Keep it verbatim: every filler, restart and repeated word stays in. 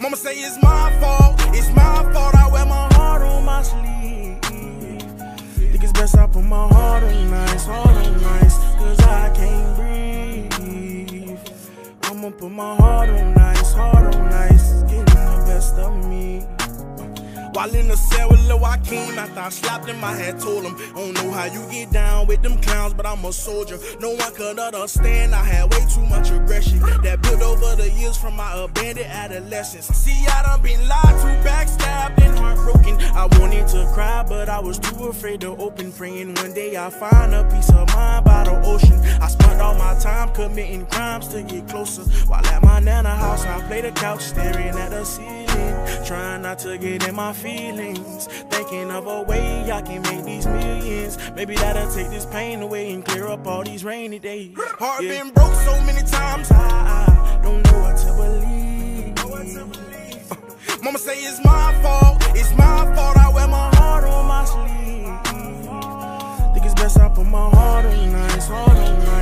Mama say it's my fault, it's my fault. I wear my heart on my sleeve. Think it's best I put my heart on nice, heart on nice, cause I can't breathe. I'ma put my heart on nice, heart on nice, it's getting the best of me. While in the cell with Lil Joaquin, after I slapped him, I had told him, I don't know how you get down with them clowns, but I'm a soldier. No one could understand, I had way too much aggression that built over the years from my abandoned adolescence. See, I done been lied to, backstabbed, and heartbroken. I wanted to cry, but I was too afraid to open. Praying one day I find a peace of mind by the ocean. I spent all my time committing crimes to get closer. While at my nana house, I play the couch, staring at the ceiling, trying not to get in my feelings, thinking of a way I can make these millions. Maybe that'll take this pain away and clear up all these rainy days. Heart yeah. Been broke so many times, I, I don't know what to believe. Uh, Mama say it's my fault, it's my fault. I wear my heart on my sleeve. Think it's best I put my heart on nice, heart on nice.